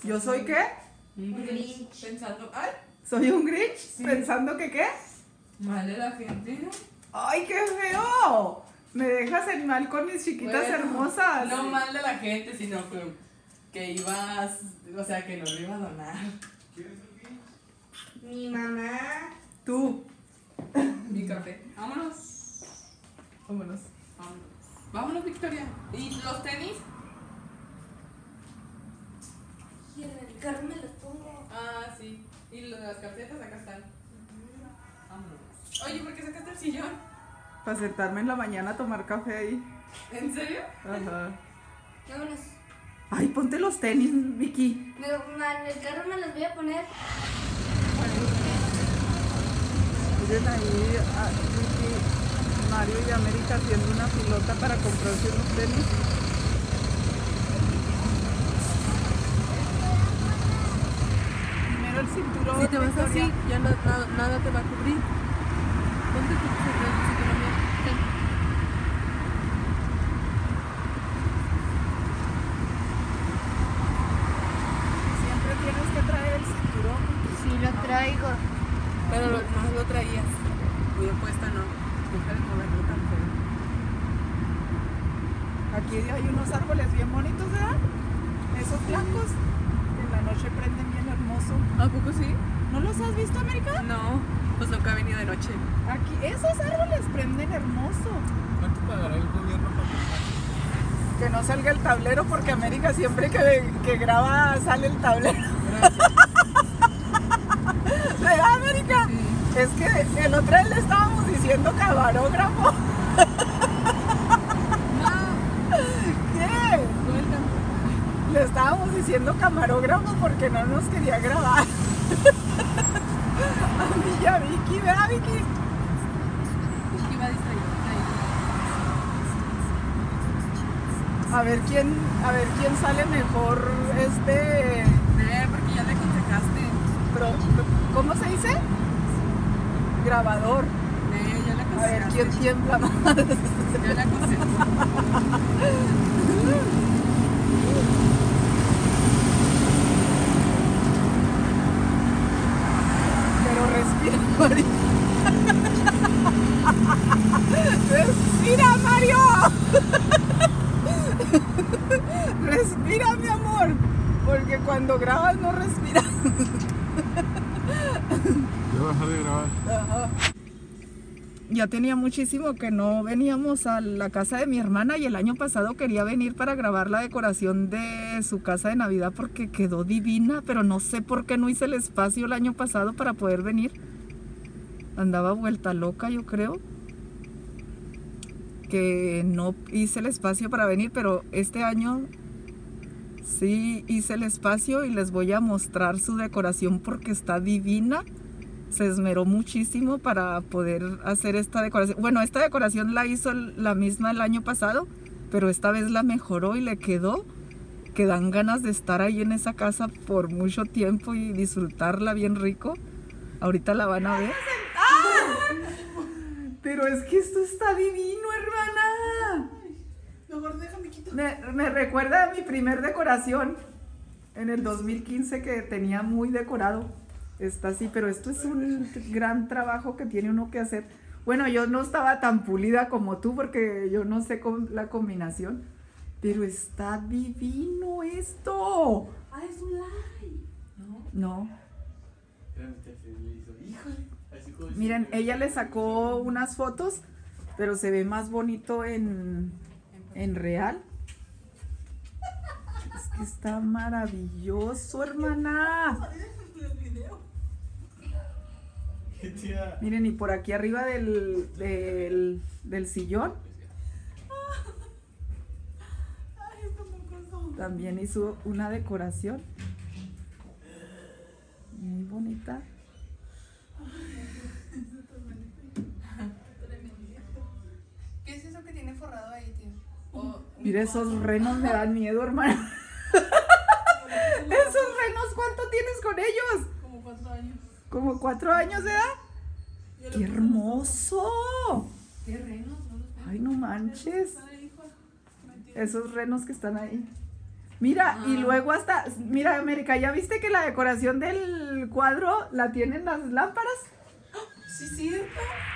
¿Yo soy qué? Un Grinch. Pensando, ay, ¿Soy un Grinch? Sí. ¿Pensando que qué? mal de la gente, ¿no? ¡Ay, qué feo! Me dejas en mal con mis chiquitas Bueno, hermosas. No mal de la gente, sino que ibas, o sea, que no lo iba a donar. Mi mamá. Tú. Mi café. Vámonos. Vámonos. Vámonos. Vámonos, Victoria. ¿Y los tenis? Y en el carro me los pongo. Ah, sí. Y las carpetas acá están. Vámonos. Oye, ¿por qué sacaste el sillón? Para sentarme en la mañana a tomar café ahí. ¿En serio? Ajá. Vámonos. Ay, ponte los tenis, Vicky. En el carro me los voy a poner. Miren ahí a Vicky, Mario y América haciendo una pilota para comprarse unos tenis. Primero el cinturón. Si te vas Victoria. así, ya nada te va a cubrir. ¿Dónde te puse el cinturón? Siempre tienes que traer el cinturón. Sí, lo traigo. Pero no lo traías. Bien puesta, no. Deja de moverlo tan feo. Aquí hay unos árboles bien bonitos, ¿verdad? Esos blancos que en la noche prenden bien hermoso. ¿A poco sí? ¿No los has visto, América? No, pues nunca he venido de noche. Aquí, esos árboles prenden hermoso. ¿Cuánto pagará el gobierno para comprar? Que no salga el tablero porque América siempre que graba sale el tablero. ¿Verdad, América? Sí. Es que el otro día le estábamos diciendo camarógrafo. ¿Qué? Suéltame. Le estábamos diciendo camarógrafo porque no nos quería grabar. A mí y a Vicky, ¿verdad, Vicky? Es que iba distraída. A ver quién sale mejor Porque ya le aconsejaste. ¿cómo se dice? Grabador. Ya le A ver aconsejaste. quién tiembla más. Ya le aconsejé. Pero respira, Mario. ¡Respira, Mario! Respira, mi amor. Porque cuando grabas no respiras. Ya voy a dejar de grabar. Ajá. Ya tenía muchísimo que no veníamos a la casa de mi hermana y el año pasado quería venir para grabar la decoración de su casa de Navidad porque quedó divina, pero no sé por qué no hice el espacio el año pasado para poder venir. Andaba vuelta loca, yo creo. Que no hice el espacio para venir, pero este año sí hice el espacio y les voy a mostrar su decoración porque está divina. Se esmeró muchísimo para poder hacer esta decoración. Bueno, esta decoración la hizo la misma el año pasado, pero esta vez la mejoró y le quedó. Que dan ganas de estar ahí en esa casa por mucho tiempo y disfrutarla bien rico. Ahorita la van a ver. Pero es que esto está divino, hermana. Mejor déjame quitar. Me recuerda a mi primer decoración en el 2015 que tenía muy decorado. Está así, pero esto es un gran trabajo que tiene uno que hacer. Bueno, yo no estaba tan pulida como tú porque yo no sé la combinación, pero está divino esto. Ah, es un live. No. Miren, ella le sacó unas fotos, pero se ve más bonito en real. Es que está maravilloso, hermana. Miren, y por aquí arriba del sillón también hizo una decoración muy bonita. ¿Qué es eso que tiene forrado ahí, tío? Mira, esos renos me dan miedo, hermana. Esos renos, ¿cuánto tienes con ellos? Como 4 años. Como 4 años de edad. ¡Qué hermoso! ¿Qué renos? No los veo. Ay, no manches. Ay, hijo. Esos renos que están ahí. Mira, y luego hasta, mira, América, ¿ya viste que la decoración del cuadro la tienen las lámparas? Sí, cierto.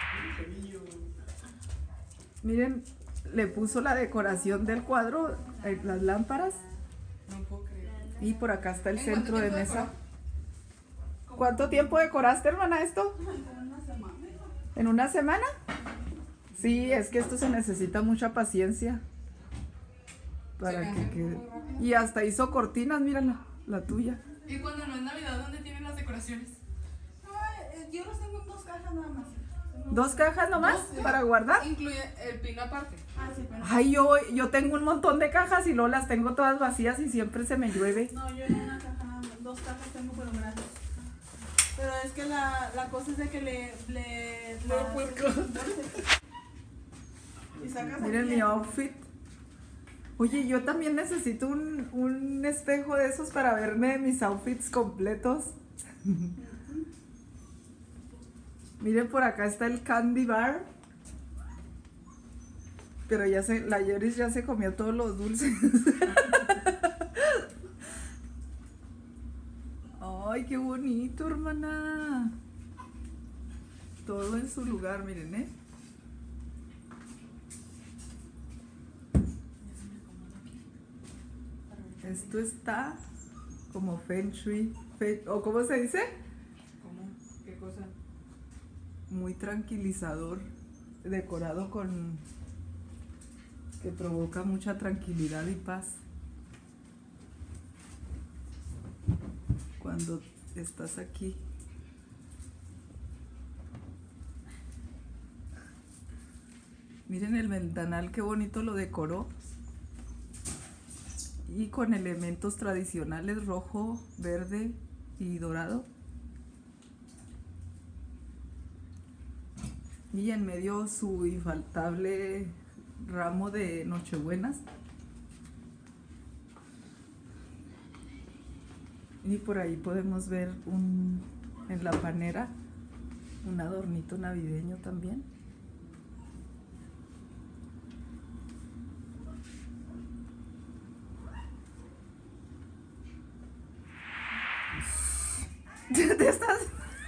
Miren, le puso la decoración del cuadro, las lámparas, No puedo creer. y por acá está el ¿En centro cuánto de tiempo mesa. decoró? ¿Cuánto tiempo decoraste, hermana, esto? ¿En una semana? Sí, es que esto se necesita mucha paciencia para Sí, que ajá. quede. Y hasta hizo cortinas, mírala, la tuya. ¿Y cuando no es Navidad, dónde tienen las decoraciones? Yo los tengo en 2 cajas nada más. ¿2 cajas nomás Dos, para guardar? Incluye el pino aparte. Ah, sí, pero. Ay, yo tengo un montón de cajas y luego las tengo todas vacías y siempre se me llueve. No, yo en una caja, 2 cajas tengo, pero gratis. Pero es que la cosa es de que le y sacas Miren aquí. mi outfit. Oye, yo también necesito un espejo de esos para verme mis outfits completos. Miren, por acá está el candy bar. Pero la Yeris ya se comió todos los dulces. Ay, qué bonito, hermana. Todo en su lugar, miren, ¿eh? Esto está como feng shui, ¿o cómo se dice? ¿Cómo? ¿Qué cosa? Muy tranquilizador, decorado con que provoca mucha tranquilidad y paz cuando estás aquí. Miren el ventanal, qué bonito lo decoró. Y con elementos tradicionales rojo, verde y dorado. Y en medio su infaltable ramo de nochebuenas. Y por ahí podemos ver en la panera un adornito navideño también. ¿Te estás?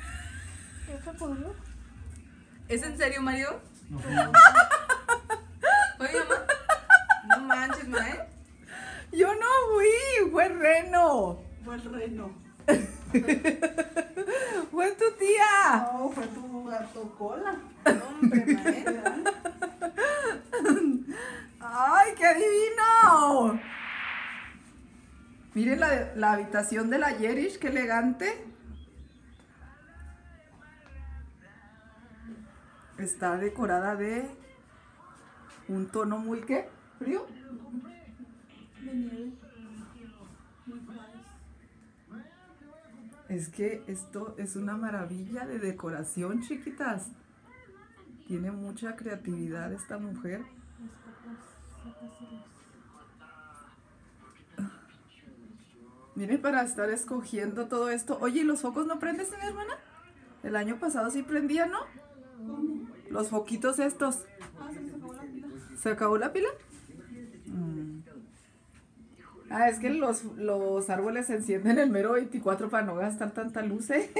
¿Es en serio, Mario? No, Oye, mamá. No manches, Mae. Yo no fui, fue Reno. Fue el reno. Fue tu tía. No, fue tu gato cola. Hombre, Mae. ¡Ay, qué divino! Miren la habitación de la Yerish, qué elegante. Está decorada de un tono muy, ¿qué? ¿Frío? De nieve. Muy padre. Es que esto es una maravilla de decoración, chiquitas. Tiene mucha creatividad esta mujer. Miren, para estar escogiendo todo esto. Oye, ¿y los focos no prendes, mi hermana? El año pasado sí prendían, ¿no? Los foquitos estos. Ah, se les acabó la pila. ¿Se acabó la pila? Ah, es que los árboles se encienden el mero 24 para no gastar tanta luz, ¿eh?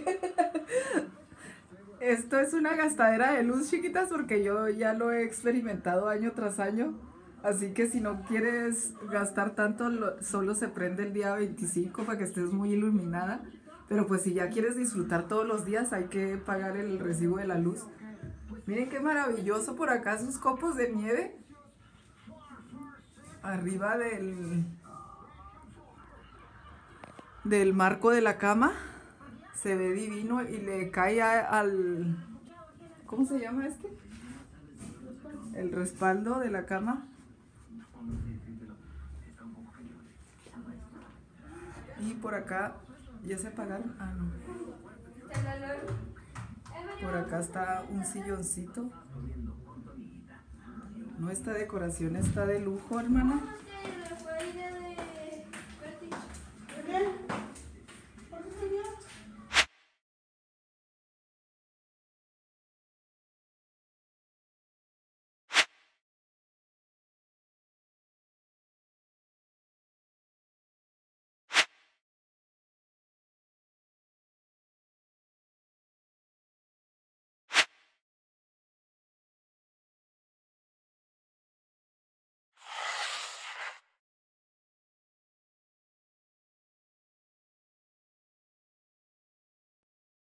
Esto es una gastadera de luz, chiquitas, porque yo ya lo he experimentado año tras año. Así que si no quieres gastar tanto, solo se prende el día 25 para que estés muy iluminada. Pero pues si ya quieres disfrutar todos los días, hay que pagar el recibo de la luz. Miren qué maravilloso por acá sus copos de nieve. Arriba del marco de la cama. Se ve divino y le cae al... ¿Cómo se llama este? El respaldo de la cama. Y por acá, ¿ya se apagaron? Ah, no. Por acá está un silloncito. No, esta decoración está de lujo, hermana.